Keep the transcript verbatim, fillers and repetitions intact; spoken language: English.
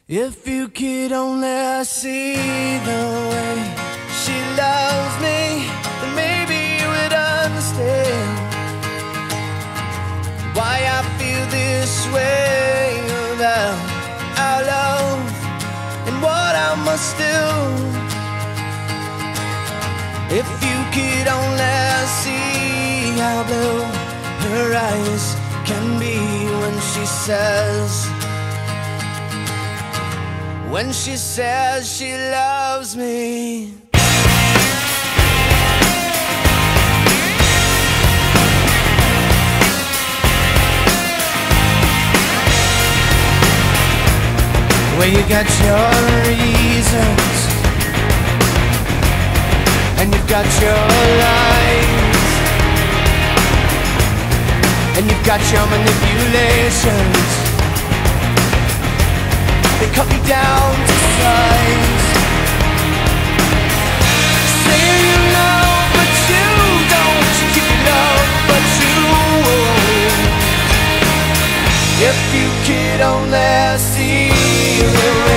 If you could only see the way she loves me, then maybe you would understand why I feel this way about our love and what I must do. If you could only see how blue her eyes can be when she says When she says she loves me. Well, you got your reasons and you've got your lies and you've got your manipulations. They cut me down to size. Say you love, but you don't. You love, but you won't. If you could only see the